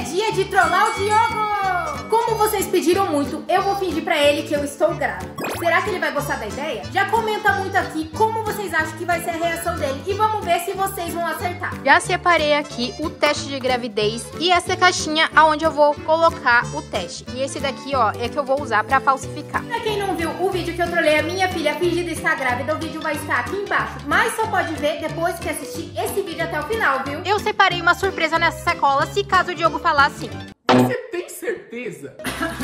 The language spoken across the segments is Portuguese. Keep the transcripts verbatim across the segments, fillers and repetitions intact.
dia de trollar o Diogo! Como vocês pediram muito, eu vou fingir pra ele que eu estou grávida. Será que ele vai gostar da ideia? Já comenta muito aqui como vocês acham que vai ser a reação dele e vamos ver se vocês vão acertar. Já separei aqui o teste de gravidez e essa caixinha aonde eu vou colocar o teste. E esse daqui, ó, é que eu vou usar pra falsificar. Pra quem não viu o vídeo que eu trolei a minha filha fingida estar grávida, o vídeo vai estar aqui embaixo. Mas só pode ver depois que assistir esse vídeo até o final, viu? Eu separei uma surpresa nessa sacola se caso o Diogo falar assim. Você tem certeza?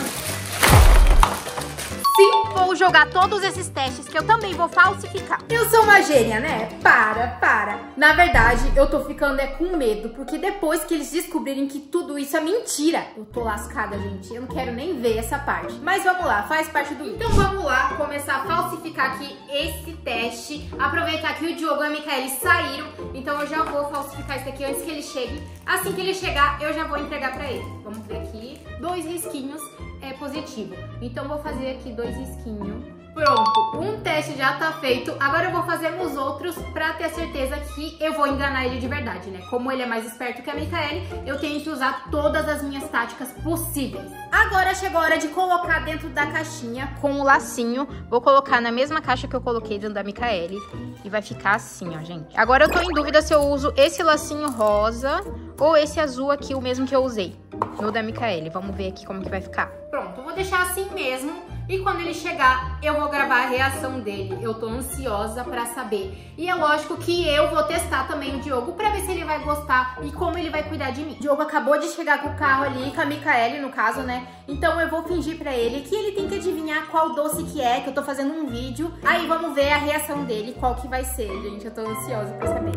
Sim, vou jogar todos esses testes que eu também vou falsificar. Eu sou uma gênia, né? Para, para. Na verdade, eu tô ficando é com medo, porque depois que eles descobrirem que tudo isso é mentira, eu tô lascada, gente. Eu não quero nem ver essa parte. Mas vamos lá, faz parte do vídeo. Então vamos lá, começar a falsificar aqui esse teste. Aproveitar que o Diogo e a Micaele saíram, então eu já vou falsificar isso aqui antes que ele chegue. Assim que ele chegar, eu já vou entregar pra ele. Vamos ver aqui, dois risquinhos. É positivo. Então vou fazer aqui dois risquinhos. Pronto, um teste já tá feito. Agora eu vou fazer os outros pra ter certeza que eu vou enganar ele de verdade, né? Como ele é mais esperto que a Micaele, eu tenho que usar todas as minhas táticas possíveis. Agora chegou a hora de colocar dentro da caixinha com o lacinho. Vou colocar na mesma caixa que eu coloquei dentro da Micaele. E vai ficar assim, ó, gente. Agora eu tô em dúvida se eu uso esse lacinho rosa ou esse azul aqui, o mesmo que eu usei no da Micaele. Vamos ver aqui como que vai ficar. Pronto, eu vou deixar assim mesmo. E quando ele chegar, eu vou gravar a reação dele. Eu tô ansiosa pra saber. E é lógico que eu vou testar também o Diogo pra ver se ele vai gostar e como ele vai cuidar de mim. O Diogo acabou de chegar com o carro ali, com a Micaele no caso, né? Então eu vou fingir pra ele que ele tem que adivinhar qual doce que é, que eu tô fazendo um vídeo. Aí vamos ver a reação dele, qual que vai ser, gente. Eu tô ansiosa pra saber.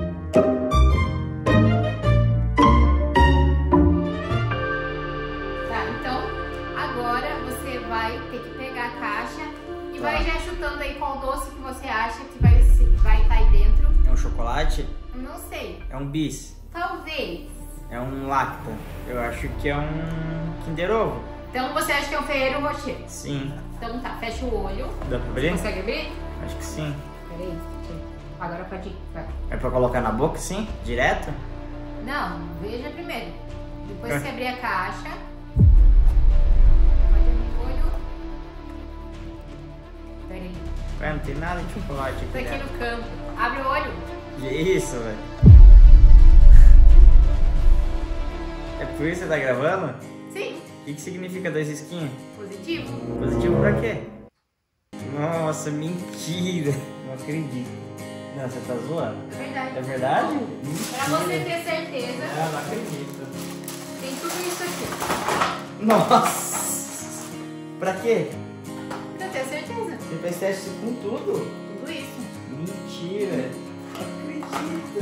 Vai ter que pegar a caixa e vai já chutando aí qual doce que você acha que vai vai estar aí dentro. É um chocolate? Não sei. É um bis? Talvez. É um lacta? Eu acho que é um Kinder Ovo. Então você acha que é um Ferrero Rocher? Sim. Então tá, fecha o olho. Dá pra abrir? Você consegue abrir? Acho que sim. Peraí. Agora pode ir. Vai. É pra colocar na boca, sim? Direto? Não, veja primeiro. Depois é. que abrir a caixa. Ué, não tem nada de chocolate aqui. Tá aqui no canto. Abre o olho. Que isso, velho? É por isso que você tá gravando? Sim. O que, que significa dois risquinhos? Positivo. Positivo pra quê? Nossa, mentira. Não acredito. Não, você tá zoando? É verdade. É verdade? Pra você ter certeza. Ah, não acredito. Tem tudo isso aqui. Nossa. Pra quê? Pra ter certeza. Você fez teste com tudo? Tudo isso. Mentira. Não acredito.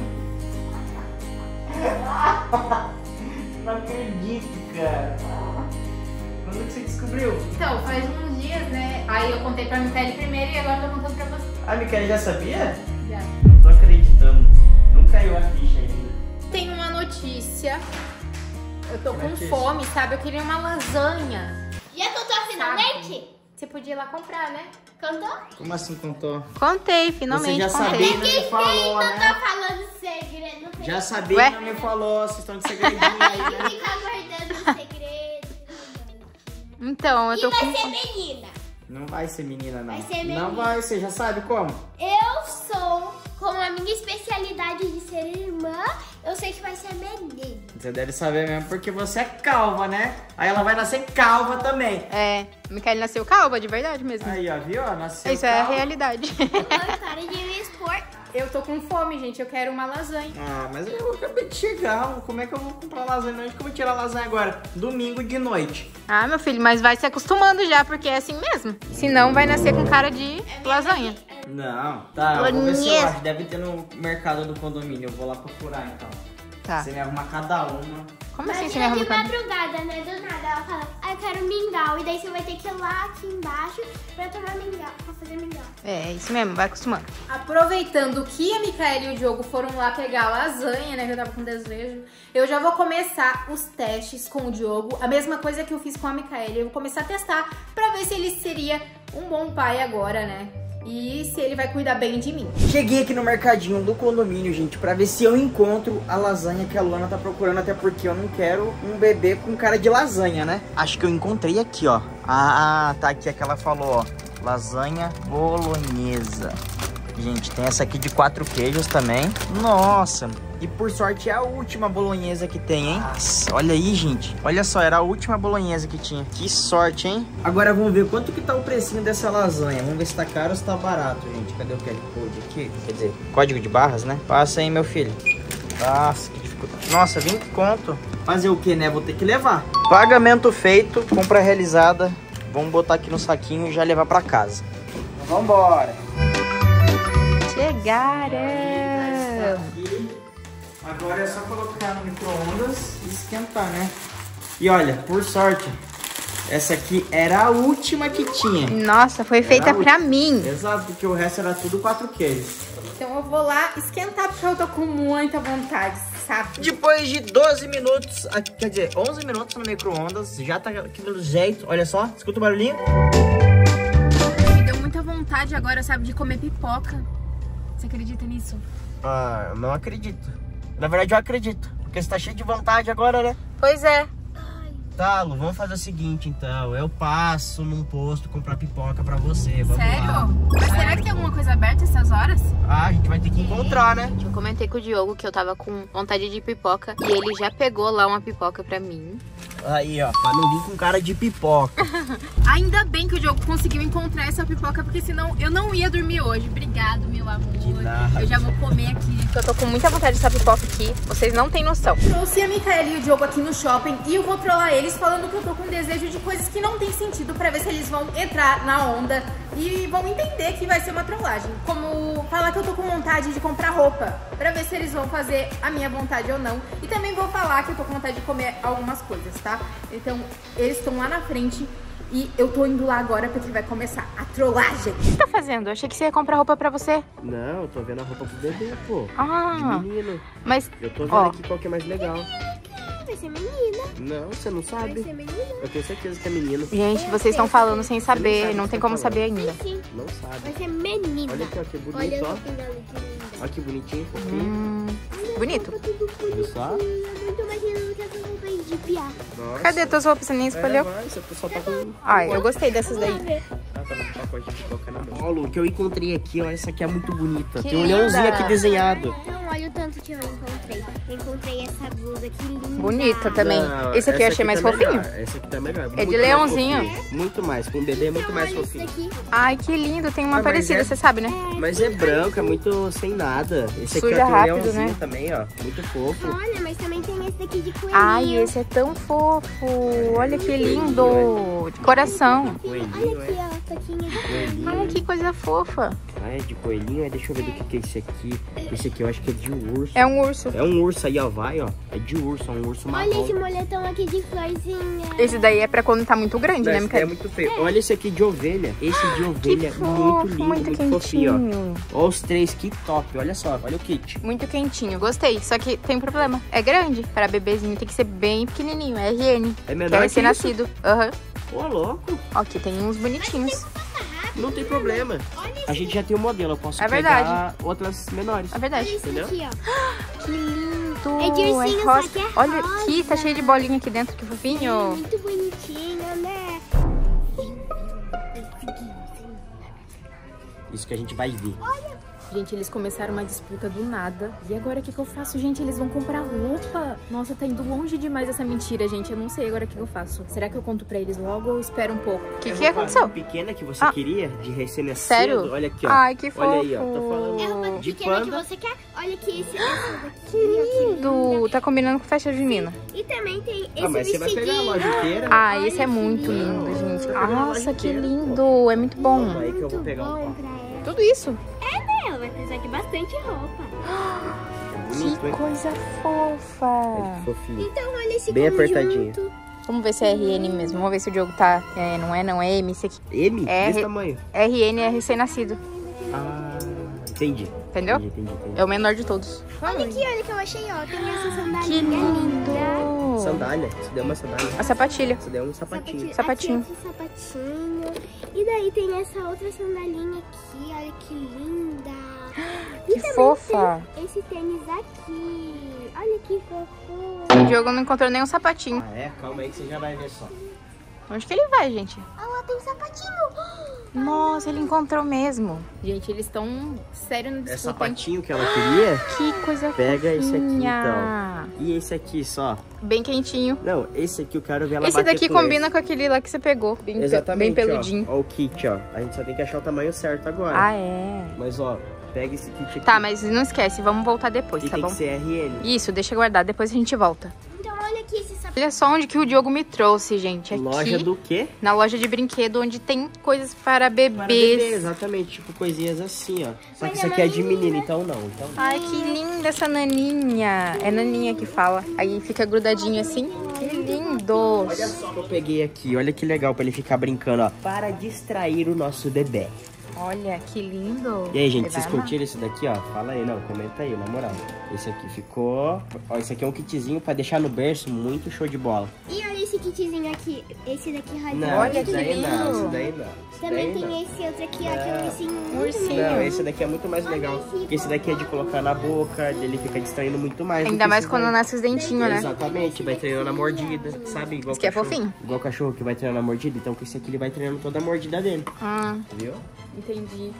Não acredito, cara. Quando que você descobriu? Então, faz uns dias, né? Aí eu contei pra Micaele primeiro e agora eu tô contando pra você. A Micaele já sabia? Já. Não tô acreditando. Não caiu a ficha ainda. Tem uma notícia. Eu tô Que com notícia? fome, sabe? Eu queria uma lasanha. Já contou finalmente? Você podia ir lá comprar, né? Cantou? Como assim contou? Contei, finalmente Você já contei. sabia e não me falou, Não né? tá falando segredo. Não Já sabia Ué? e não me falou. Vocês estão de segredinho aí, né? Fica guardando segredo. Então, eu tô E vai com... ser menina. Não vai ser menina, não. Vai ser menina. Não vai, você já sabe como? Eu sou, como a minha especialidade de ser irmã, eu sei que vai ser menina. Você deve saber mesmo porque você é calva, né? Aí ela vai nascer calva também. É, a Micaele nasceu calva, de verdade mesmo. Aí, ó, viu? Ó, nasceu Isso é a calva. realidade. Agora para de me expor. Eu tô com fome, gente. Eu quero uma lasanha. Ah, mas eu acabei de chegar. Como é que eu vou comprar lasanha? Onde que eu vou tirar lasanha agora? Domingo de noite. Ah, meu filho, mas vai se acostumando já, porque é assim mesmo. Senão vai nascer com cara de lasanha. Não, tá. Eu vou ver se eu acho. Deve ter no mercado do condomínio. Eu vou lá procurar, então. Tá. Você me arruma cada uma. Como assim você me Imagina arruma de com... madrugada, né? Do nada ela fala, ah, eu quero mingau. E daí você vai ter que ir lá aqui embaixo pra tomar mingau, pra fazer mingau. É, isso mesmo, vai acostumando. Aproveitando que a Micaele e o Diogo foram lá pegar a lasanha, né? Que eu tava com desejo. Eu já vou começar os testes com o Diogo. A mesma coisa que eu fiz com a Micaele. Eu vou começar a testar pra ver se ele seria um bom pai agora, né? e se ele vai cuidar bem de mim. Cheguei aqui no mercadinho do condomínio, gente, pra ver se eu encontro a lasanha que a Luana tá procurando, até porque eu não quero um bebê com cara de lasanha, né? Acho que eu encontrei aqui, ó. Ah, tá aqui a que ela falou, ó. Lasanha bolonhesa. Gente, tem essa aqui de quatro queijos também. Nossa, e por sorte é a última bolonhesa que tem, hein? Nossa, olha aí, gente. Olha só, era a última bolonhesa que tinha. Que sorte, hein? Agora vamos ver quanto que tá o precinho dessa lasanha. Vamos ver se tá caro ou se tá barato, gente. Cadê o Q R Code aqui? Quer dizer, código de barras, né? Passa aí, meu filho. Nossa, que dificuldade. Nossa, vinte conto. Fazer o que, né? Vou ter que levar. Pagamento feito, compra realizada. Vamos botar aqui no saquinho e já levar pra casa. Então, vambora. Chegaram! Agora é só colocar no micro-ondas e esquentar, né? E olha, por sorte, essa aqui era a última que tinha. Nossa, foi feita pra mim. Exato, porque o resto era tudo quatro queijos. Então eu vou lá esquentar porque eu tô com muita vontade, sabe? Depois de doze minutos, quer dizer, onze minutos no micro-ondas, já tá aqui do jeito. Olha só, escuta o barulhinho. Me deu muita vontade agora, sabe, de comer pipoca. Você acredita nisso? Ah, eu não acredito. Na verdade, eu acredito. Porque você tá cheio de vontade agora, né? Pois é. Tá, Lu, vamos fazer o seguinte, então. Eu passo num posto comprar pipoca pra você. Vamos Sério? lá. Mas será que tem alguma coisa aberta essas horas? Ah, a gente vai ter que encontrar, né? Eu comentei com o Diogo que eu tava com vontade de pipoca. E ele já pegou lá uma pipoca pra mim. Aí, ó, pra não vir com cara de pipoca. Ainda bem que o Diogo conseguiu encontrar essa pipoca, porque senão eu não ia dormir hoje. Obrigado, meu amor. De nada. Eu já vou comer aqui. Eu tô com muita vontade dessa pipoca aqui. Vocês não têm noção. Trouxe a Micaela e o Diogo aqui no shopping e eu vou trollar eles falando que eu tô com desejo de coisas que não tem sentido pra ver se eles vão entrar na onda e vão entender que vai ser uma trollagem. Como falar que eu tô com vontade de comprar roupa, pra ver se eles vão fazer a minha vontade ou não. E também vou falar que eu tô com vontade de comer algumas coisas, tá? Então, eles estão lá na frente e eu tô indo lá agora porque vai começar a trollagem. O que você tá fazendo? Eu achei que você ia comprar roupa pra você. Não, eu tô vendo a roupa pro bebê, pô. Ah, De menino. mas... Eu tô vendo Ó. aqui qual que é mais legal. Vai ser menina. Não, você não Vai sabe. ser menina. Eu tenho certeza que é menino. Gente, vocês estão falando sem saber. sabe Não o que tem tá como falando. saber ainda. Sim, Não sabe. vai ser menina. Olha aqui, ó, que Olha bonito, o ó. roupinho dela, que linda. Olha que bonitinho, fofinho. Hum, bonito. Viu só? Eu tô imaginando que essas roupas aí de piar. Nossa. Cadê tuas roupas? Você nem É, escolheu? vai, você só tá com... Ai, eu gostei dessas daí. Ah, tá com pacote de pipoca na mão. Ó, Lu, que eu encontrei aqui, ó, essa aqui é muito bonita. Que Tem um leãozinho linda. aqui desenhado. Não, olha o tanto que eu encontrei. Eu encontrei essa blusa, que linda. Bonita também. Não, Esse aqui eu essa achei mais tá fofinho. melhor. Essa aqui tá melhor. de Muito mais leãozinho. fofinho. Muito mais. Com o bebê é muito Então, mais olha isso fofinho. aqui. Ai, que lindo. Tem uma Ah, mas parecida, é- você sabe, né? Mas é branco, é muito sem nada. Esse aqui Suja ó, tem um rápido, leãozinho né? também, ó. Muito fofo. Olha, mas também tem esse daqui de coelhinho. Ai, esse é tão fofo. Olha que lindo. De coração. Coelhinho, Olha aqui, é. ó, toquinha de Coelhinho. Ai, que coisa fofa. Ah, é de coelhinho? É, deixa eu ver do que que é esse aqui. Esse aqui eu acho que é de urso. É um urso. É um urso aí, ó. Vai, ó. É de urso, é um urso marrom. Olha esse moletom aqui de florzinha. Esse daí é pra quando tá muito grande, né, Esse daí é Micaela? muito feio. Olha esse aqui de ovelha. Esse de ovelha é fofo, muito lindo, muito muito, fofinho, quentinho. ó. Olha os três, que top. Olha só, olha o kit. Muito quentinho, gostei. Só que tem um problema. É grande. Para bebezinho tem que ser bem pequenininho. É R N. É menor Que é que recém-nascido. Aham. Ô, louco. Ó, aqui tem uns bonitinhos. Não tem problema. A gente já tem o modelo. Eu posso É pegar verdade. outras menores. É verdade. Esse Entendeu? aqui, ó. Que lindo. É de ursinho, rosa. só que é Olha rosa. aqui, tá cheio de bolinha aqui dentro. Que fofinho. Muito bonitinho, né? Isso que a gente vai ver. Gente, eles começaram uma disputa do nada. E agora o que, que eu faço? Gente, eles vão comprar roupa. Nossa, tá indo longe demais essa mentira, gente. Eu não sei agora o que, que eu faço. Será que eu conto pra eles logo ou espero um pouco? O que, É que roupa aconteceu? pequena que você Ah. queria, de recém-nascido. Sério? Olha aqui, ó. Ai, que fofo. Olha aí, ó. Tô falando. É uma De pequena panda. que você quer. Olha aqui, esse essa daqui. Que lindo. Tá combinando com festa junina. E também tem esse Ah, mas você vai pegar a vestidinho. loja inteira. Ah, Olha esse é que muito lindo. lindo, gente. Você vai pegar a loja Nossa, que inteira, lindo. É muito bom. Calma aí que eu vou pegar Bom um. pra ela. Tudo isso. Ela vai precisar de bastante roupa. Bonito, Que hein? coisa É fofa. fofinho. Então, olha esse Bem conjunto. apertadinho. Vamos ver se é R N mesmo. Vamos ver se o Diogo tá... É, não é, não é M. Esse aqui. M? É, Desse re- tamanho. R N é recém-nascido. Ah, entendi. Entendeu? Entendi, entendi, entendi. É o menor de todos. Olha aqui, olha que eu achei, ó. Tem essa Que sandalinha lindo. linda. sandália. Isso daí é uma sandália. A sapatilha. Isso daí é um sapatinho. Sapatinho. Aqui, esse sapatinho. E daí tem essa outra sandalinha aqui, olha que linda. E Que também fofa. tem esse tênis aqui. Olha que fofo. O Diogo não encontrou nenhum sapatinho. Ah, é? Calma aí que você já vai ver só. Onde que ele vai, gente? Ah, lá tem um sapatinho. Nossa, ele encontrou mesmo. Gente, eles estão sério no É disputa, hein? sapatinho que ela queria? Que coisa Pega esse aqui, fofinha. então. E esse aqui, só. Bem quentinho. Não, esse aqui eu quero ver ela Esse bater daqui com combina esse. com aquele lá que você pegou. Bem, pe- Exatamente, bem peludinho. Ó. Ó o kit, ó. A gente só tem que achar o tamanho certo agora. Ah, é. Mas, ó, pega esse kit aqui. Tá, mas não esquece, vamos voltar depois, E tá tem bom? que ser R L. Isso, deixa guardar, depois a gente volta. Então olha aqui esse sapato. Olha só onde que o Diogo me trouxe, gente. Aqui, Loja do quê? na loja de brinquedo, onde tem coisas para bebês. Para bebê, exatamente. Tipo, coisinhas assim, ó. Só que Mas isso é aqui é de uma menino, menina. então não. Então... Ai, que linda essa naninha. É naninha que fala. Aí fica grudadinho assim. Que lindo. Olha só o que eu peguei aqui. Olha que legal pra ele ficar brincando, ó. Para distrair o nosso bebê. Olha, que lindo. E aí, gente, Ele vocês vai amar. curtiram esse daqui, ó? Fala aí, não, comenta aí, na moral. Esse aqui ficou... Ó, esse aqui é um kitzinho pra deixar no berço, muito show de bola. E olha esse kitzinho aqui. Esse daqui rosinha. Não, Olha esse que daí lindo. não, esse daí não. Esse Também daí tem não. esse outro aqui, ó, que é um ursinho. muito Ursinho. lindo. Não, esse daqui é muito mais legal. Porque esse daqui é de colocar na boca, ele fica distraindo muito mais. do Ainda que mais esse quando daí. nasce os dentinhos, né? Exatamente, vai treinando a mordida, sabe? Igual Esse aqui é cachorro. fofinho. Igual cachorro que vai treinando a mordida, então com esse aqui ele vai treinando toda a mordida dele, Ah, viu? entendi.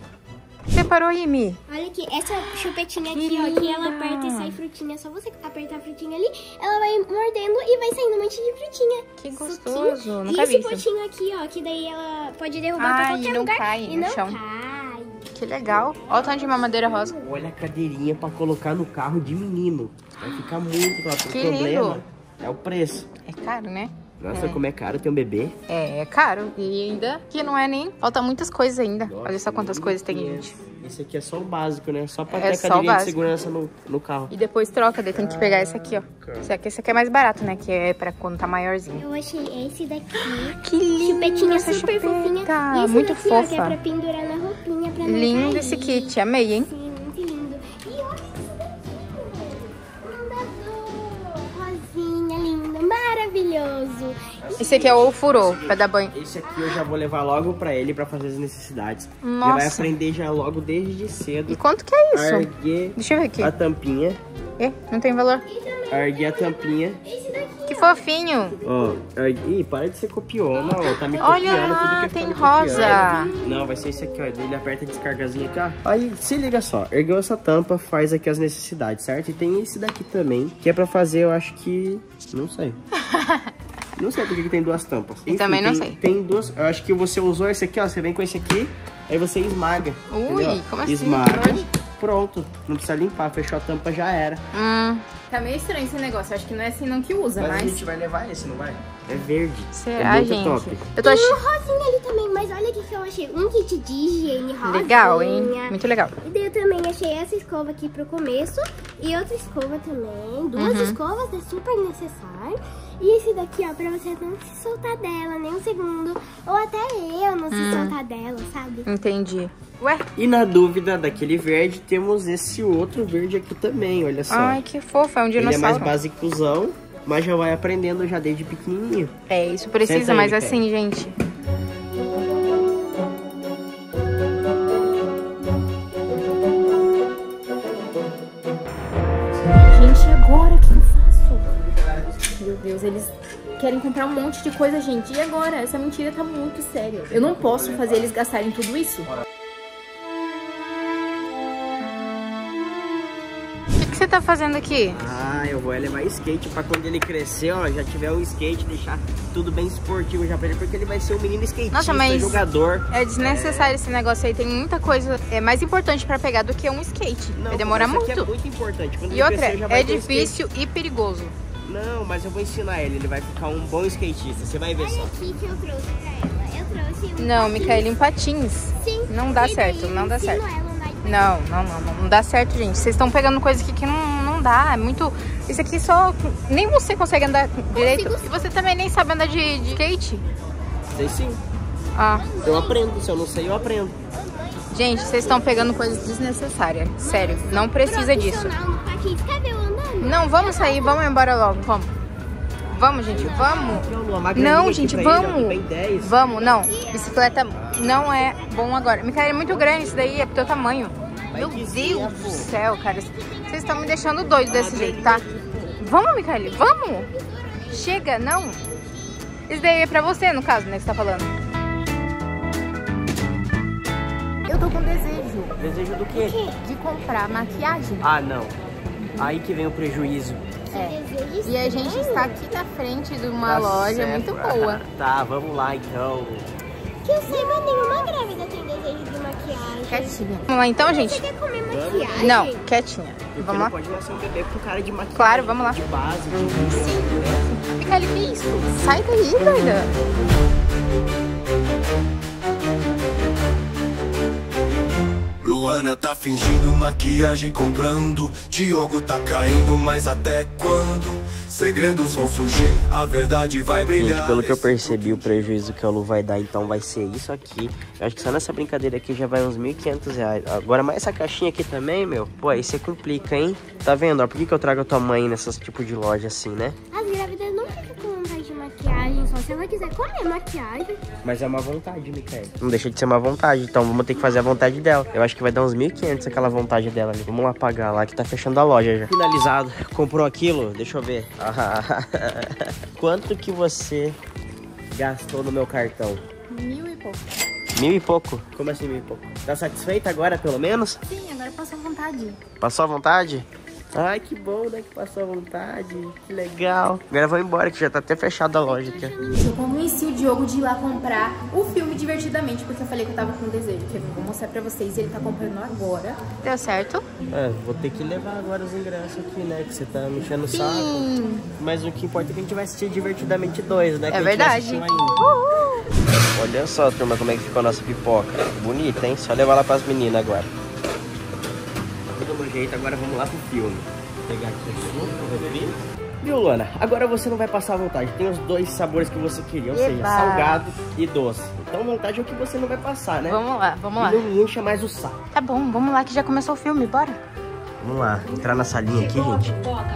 Você parou aí, Mi? Olha aqui, essa chupetinha Que aqui, ó, que ela linda. aperta e sai frutinha. Só você apertar a frutinha ali, ela vai mordendo e vai saindo um monte de frutinha. Que Suquinho. gostoso, nunca E vi esse isso. potinho aqui, ó, que daí ela pode derrubar Ai, pra qualquer não lugar. cai e no não chão. cai. Que legal. Olha o tanto de mamadeira rosa. Olha a cadeirinha pra colocar no carro de menino. Vai ficar muito top. O Que problema lindo. é o preço. É caro, né? Nossa, É. como é caro ter um bebê. É, é caro. E ainda que não é nem... Falta muitas coisas ainda. Nossa, Olha só quantas mil e coisas tem, quinhentos. gente. Esse aqui é só o básico, né? Só pra É ter a só o cadeirinha de básico. segurança no, no carro. E depois troca, daí tem que pegar esse aqui, ó. Esse aqui, esse aqui é mais barato, né? Que é pra quando tá maiorzinho. Eu achei esse daqui. Que lindo Chupetinha essa super fofinha. chupeta. E esse Muito daqui, ó, que é fofa. pra pendurar na roupinha, pra não Lindo cair. esse kit. Amei, hein? Sim, muito lindo. E olha isso daqui. Andador. Rosinha, lindo. Maravilhoso. Esse aqui é o furô, pra dar banho. Esse aqui eu já vou levar logo pra ele pra fazer as necessidades. Ele Nossa. vai aprender já logo desde cedo. E quanto que é isso? Erguer Deixa eu ver aqui. a tampinha. É, não tem valor. Erguer a tampinha. Esse daqui. Que fofinho. Ó, ergue- ih, para de ser copiona, ó. Tá me Olha, copiando tudo que tem tá me copiando. rosa. Não, vai ser esse aqui, ó. Ele aperta a descargazinha aqui, ó. Aí, se liga só. Ergueu essa tampa, faz aqui as necessidades, certo? E tem esse daqui também, que é pra fazer, eu acho que... Não sei. Não sei porque que tem duas tampas. Eu também não tem, sei. Tem duas... Eu acho que você usou esse aqui, ó. Você vem com esse aqui, aí você esmaga. Ui, entendeu? como assim? Esmaga. Pode? Pronto. Não precisa limpar. Fechou a tampa, já era. Hum, Tá meio estranho esse negócio. Acho que não é assim não que usa, Mas, a mas... gente vai levar esse, não vai? É verde. será, é muito gente? top. Eu tô Tem um achando rosinha ali também, mas olha aqui que eu achei. Um kit de higiene rosinha. legal, hein? Muito legal. E daí eu também achei essa escova aqui pro começo. E outra escova também. Duas Uhum. escovas, é super necessário. E esse daqui, ó, pra você não se soltar dela nem um segundo. Ou até eu não Hum. se soltar dela, sabe? Entendi. Ué? E na dúvida daquele verde, temos esse outro verde aqui também, olha só. Ai, que fofo. É um Ele é mais dinossauro. basicuzão, mas já vai aprendendo já desde pequenininho. É, isso precisa, Senta aí, mas Micaela. assim, gente. Gente, e agora o que eu faço? Meu Deus, eles querem comprar um monte de coisa, gente. E agora? Essa mentira tá muito séria. Eu não posso fazer eles gastarem tudo isso. O que, que você tá fazendo aqui? Ah, eu vou levar skate pra quando ele crescer, ó, já tiver um skate, deixar tudo bem esportivo já pra ele, porque ele vai ser um menino skatista, Nossa, mas- jogador. É desnecessário esse negócio aí. Tem muita coisa é mais importante pra pegar do que um skate. Não, Vai demorar isso aqui muito. é muito importante. Quando E ele outra, crescer, já vai é ter um difícil e perigoso. skate. Não, mas eu vou ensinar ele, ele vai ficar um bom skatista, você vai ver Olha só. aqui que eu trouxe pra ela. Eu trouxe um Não, patins. Micaela, em patins. Sim. Não dá E daí certo, eu não dá ensino certo. ela a andar de patins. Não, não, não, não, não dá certo, gente. Vocês estão pegando coisa aqui que não, não dá. É muito. Isso aqui só. Nem você consegue andar direito. E você também nem sabe andar de, de skate. Sei sim, Ah. eu aprendo, se eu não sei, eu aprendo. Gente, vocês estão pegando coisas desnecessárias. Sério, não precisa disso. Profissional no patins. Cadê eu andando? Não, vamos sair, vamos embora logo. Vamos. Vamos, gente, vamos. Não, uma Não, graninha gente, aqui pra ele, ó, vamos. que vem dez. Vamos, não. Bicicleta não é bom agora. Micaela, é muito grande isso daí, é pro teu tamanho. Meu Deus do céu, cara. Vocês estão me deixando doido desse jeito, tá? Vamos, Micaela, vamos. Chega, não. Isso daí é pra você, no caso, né, que você tá falando. Eu tô com desejo. Desejo do quê? De comprar maquiagem. Ah, não. Aí que vem o prejuízo. É. E a gente está aqui na frente de uma Tá loja certo. muito boa. Tá, vamos lá então. Que eu saiba, nenhuma grávida tem desejo de maquiagem. Quietinha. Vamos lá então, gente? Você quer comer maquiagem? Não, quietinha. Porque Vamos não lá? pode nascer um bebê com cara de maquiagem. Claro, vamos lá. De base, de... Micaela, que isso? Sai daí, doida. Luana tá fingindo maquiagem comprando, Diogo tá caindo, mas até quando? Segredos vão surgir, a verdade vai brilhar. Gente, pelo que eu percebi, o prejuízo que a Lu vai dar, então vai ser isso aqui. Eu acho que só nessa brincadeira aqui já vai uns mil e quinhentos reais. Agora, mais essa caixinha aqui também, meu. Pô, aí você complica, hein? Tá vendo, ó? Por que que eu trago a tua mãe nessas tipo de loja assim, né? As grávidas não ficam com vontade de maquiagem, só se ela quiser comer maquiagem. Mas é uma vontade, Micaela. Não deixa de ser uma vontade, então vamos ter que fazer a vontade dela. Eu acho que vai dar uns mil e quinhentos aquela vontade dela ali. Vamos lá pagar lá, que tá fechando a loja já. Finalizado. Comprou aquilo? Deixa eu ver. Quanto que você gastou no meu cartão? Mil e pouco. Mil e pouco? Como assim mil e pouco? Tá satisfeita agora, pelo menos? Sim, agora passou vontade. Passou a vontade? Ai, que bom, né? Que passou a vontade. Que legal. Agora eu vou embora, que já tá até fechada a loja aqui. Eu convenci o Diogo de ir lá comprar o filme Divertidamente, porque eu falei que eu tava com desejo. Que eu vou mostrar pra vocês, ele tá comprando agora. Deu certo? É, vou ter que levar agora os ingressos aqui, né? Que você tá me enchendo o saco. Sim. Mas o que importa é que a gente vai assistir Divertidamente dois, né? É que a gente não verdade. assistiu ainda. Olha só, turma, como é que ficou a nossa pipoca. Bonita, hein? Só levar lá pras meninas agora. Tudo no jeito, agora vamos lá pro filme. Vou pegar aqui o suco, o refri. Viu, Luana? Agora você não vai passar à vontade. Tem os dois sabores que você queria, ou Eba. seja, salgado e doce. Então, vontade é o que você não vai passar, né? Vamos lá, vamos lá. E não me encha mais o saco. Tá bom, vamos lá que já começou o filme, bora. Vamos lá, entrar na salinha aqui, gente.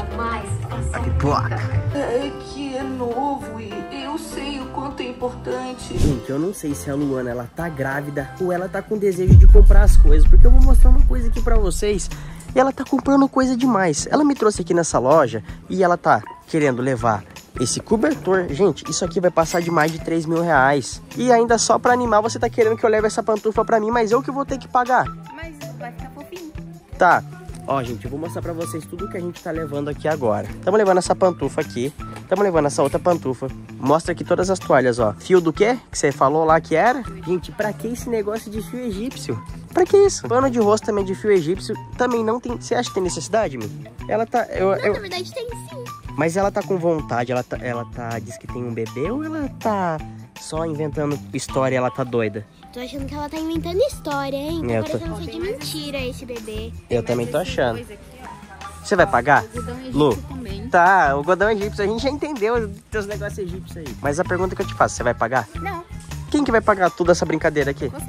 A pipoca. É que é novo e eu sei o quanto é importante. Gente, eu não sei se a Luana, ela tá grávida ou ela tá com desejo de comprar as coisas, porque eu vou mostrar uma coisa aqui pra vocês. E ela tá comprando coisa demais. Ela me trouxe aqui nessa loja e ela tá querendo levar esse cobertor. Gente, isso aqui vai passar de mais de três mil reais. E ainda só pra animar, você tá querendo que eu leve essa pantufa pra mim, mas eu que vou ter que pagar. Mas vai ficar fofinho. Tá. Ó, gente, eu vou mostrar pra vocês tudo que a gente tá levando aqui agora. Estamos levando essa pantufa aqui. Estamos levando essa outra pantufa. Mostra aqui todas as toalhas, ó. Fio do quê? Que você falou lá que era? Gente, pra que esse negócio de fio egípcio? Pra que isso? Pano de rosto também de fio egípcio também não tem... Você acha que tem necessidade, meu? Ela tá... Eu, Não, eu... na verdade tem sim. Mas ela tá com vontade, ela tá... Ela tá... Diz que tem um bebê ou ela tá só inventando história e ela tá doida? Tô achando que ela tá inventando história, hein? Tá É, eu tô- parecendo ser de mentira esse bebê. Eu também tô achando. Você vai pagar? Lu? Também. Tá, o algodão egípcio, a gente já entendeu os teus negócios egípcios aí. Mas a pergunta que eu te faço, você vai pagar? Não. Quem que vai pagar toda essa brincadeira aqui? Você.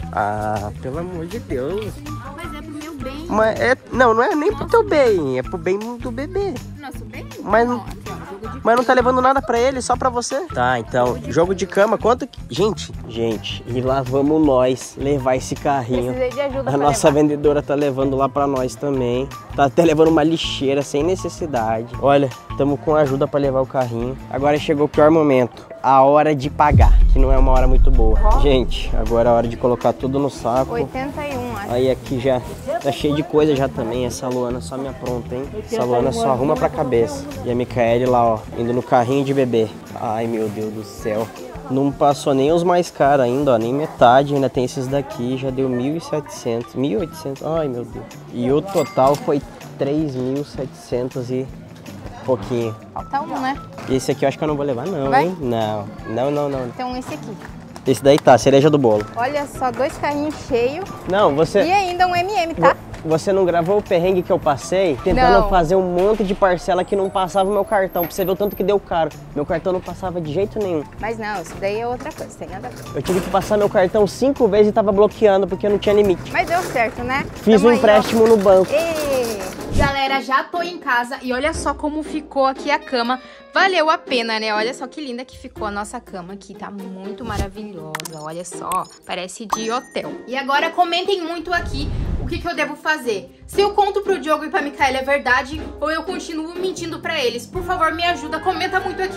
Ah, pelo amor de Deus. Mas é pro meu bem. Mas é, não, não é nem pro teu bem, é pro bem do bebê. Nosso bem? Mas Não, não- aqui, ó, jogo de... Mas não tá levando nada pra ele, só pra você? Tá, então, jogo de cama, quanto que... Gente, gente, e lá vamos nós levar esse carrinho. Precisei de ajuda A pra nossa levar. vendedora tá levando lá pra nós também. Tá até levando uma lixeira sem necessidade. Olha, estamos com ajuda pra levar o carrinho. Agora chegou o pior momento. A hora de pagar, que não é uma hora muito boa. Gente, agora é a hora de colocar tudo no saco. oitenta e um, acho. Aí aqui já tá cheio de coisa já também. Essa Luana só me apronta, hein? Essa Luana só arruma pra cabeça. E a Micaele lá, ó, indo no carrinho de bebê. Ai, meu Deus do céu. Não passou nem os mais caros ainda, ó, nem metade. Ainda tem esses daqui, já deu mil e setecentos, mil e oitocentos. Ai, meu Deus. E o total foi três mil e setecentos e pouquinho. Falta um, né? Esse aqui eu acho que eu não vou levar não, Vai? hein? Não, não, não, não. Então esse aqui. Esse daí tá, cereja do bolo. Olha só, dois carrinhos cheios. Não, você... E ainda um M M, tá? Você não gravou o perrengue que eu passei? Tentando Não. fazer um monte de parcela que não passava o meu cartão. Pra você ver o tanto que deu caro. Meu cartão não passava de jeito nenhum. Mas não, isso daí é outra coisa, tem nada a ver. Eu tive que passar meu cartão cinco vezes e tava bloqueando porque não tinha limite. Mas deu certo, né? Fiz Tamo um aí, ó. empréstimo no banco. Ê! Galera, já tô em casa e olha só como ficou aqui a cama. Valeu a pena, né? Olha só que linda que ficou a nossa cama aqui. Tá muito maravilhosa. Olha só, parece de hotel. E agora comentem muito aqui o que, que eu devo fazer. Se eu conto pro Diogo e pra Micaela é verdade ou eu continuo mentindo pra eles. Por favor, me ajuda. Comenta muito aqui.